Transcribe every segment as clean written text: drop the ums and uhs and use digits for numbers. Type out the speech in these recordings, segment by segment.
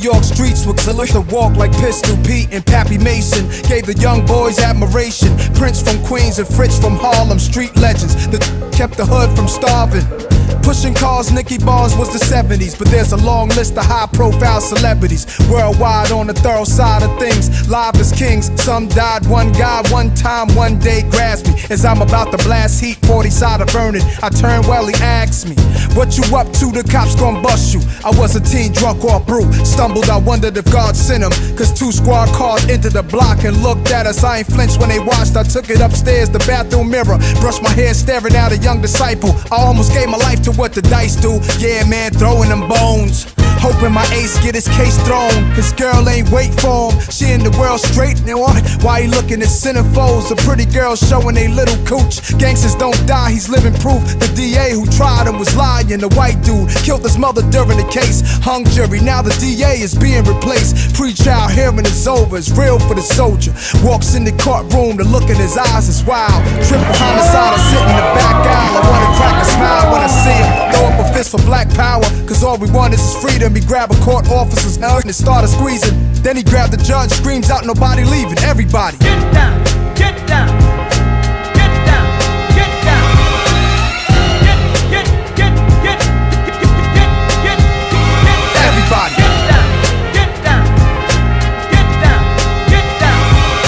York streets with to walk like Pistol Pete and Pappy Mason. Gave the young boys admiration. Prince from Queens and Fritz from Harlem, street legends that kept the hood from starving. Pushing cars, Nicky Bars was the 70s, but there's a long list of high-profile celebrities worldwide on the thorough side of things. Live as kings, some died. One guy, one time, one day grabs me as I'm about to blast heat, 40 side of burning. I turn well, he asks me, "What you up to? The cops gon' bust you." I was a teen, drunk or brew. Stumbled, I wondered if God sent him, cause 2 squad cars entered the block and looked at us. I ain't flinched when they watched. I took it upstairs, the bathroom mirror, brushed my hair, staring at a young disciple. I almost gave my life to what the dice do. Yeah, man, throwing them bones. Hoping my ace get his case thrown. His girl ain't wait for him. She in the world straight now. Why he looking at centerfolds? A pretty girl showing a little cooch. Gangsters don't die, he's living proof. The DA who tried him was lying. The white dude killed his mother during the case. Hung jury, now the DA is being replaced. Pre-trial hearing is over, it's real for the soldier. Walks in the courtroom, the look in his eyes is wild. Triple homicide, I sit in the back aisle. I wanna crack a smile when I see him. Throw up a fist for black power, cause all we want is his freedom. He grab a court officer's elk and started squeezing. Then he grabbed the judge, screams out, "Nobody leaving, everybody get down, get down, get down, get down, get everybody get down, get down, get down, get down,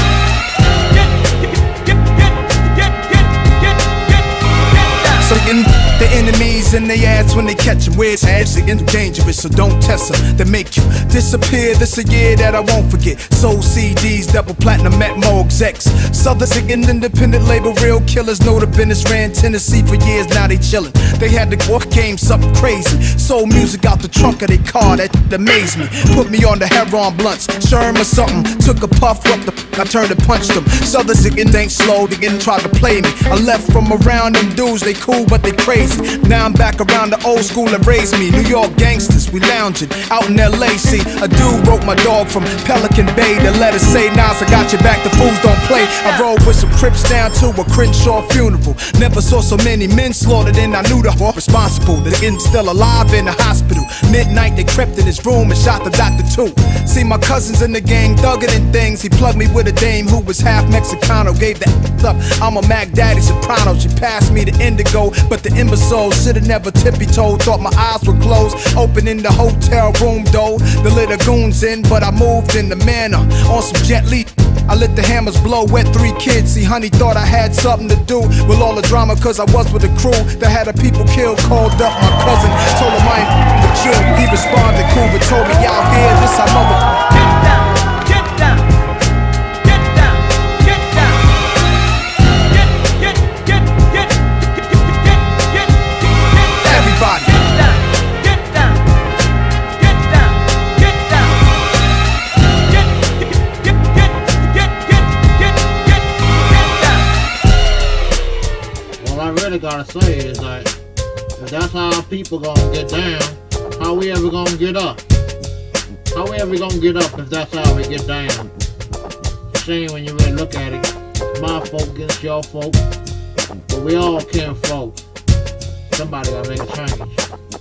get down. So the enemies in their ass when they catch him. Where's ass again dangerous, so don't test them. They make you disappear. This a year that I won't forget. Sold CDs, double platinum at Mo execs. Southern singing independent label, real killers. Know the business, ran Tennessee for years, now they chillin'. They had the work game, something crazy. Sold music out the trunk of their car, that amazed me. Put me on the heroin blunts, Sherm or something. Took a puff, what the I turned and punched them. Southern singing ain't slow, they getting tried to play me. I left from around them dudes, they cool but they crazy. Now I'm back around the old school that raised me. New York gangsters, we lounging out in LA. See, a dude wrote my dog from Pelican Bay. The letter say, "Nas, I got your back, the fools don't play." I rode with some Crips down to a Crenshaw funeral. Never saw so many men slaughtered and I knew the responsible. The getting still alive in the hospital. Midnight they crept in his room and shot the doctor too. See my cousins in the gang thugging and things. He plugged me with a dame who was half Mexicano. Gave that up, I'm a Mac Daddy soprano. She passed me the indigo, but the imbecile should've never tippy-toed. Thought my eyes were closed, opening the hotel room door. The little goons in, but I moved in the manner on some Jet Li. I let the hammers blow, wet 3 kids. See, honey thought I had something to do with all the drama, cause I was with a crew that had a people killed. Called up my cousin, told him I ain't with you. He responded cool, but told me out here, this our mother. Get down, get down, get down, get down, get everybody. Get down, get down, get down, get down, get down. All I really gotta say is like, if that's how people gonna get down, how we ever gonna get up? How we ever gonna get up if that's how we get down? It's a shame when you really look at it. My folk against your folk, but we all kin folk. Somebody gotta make a change.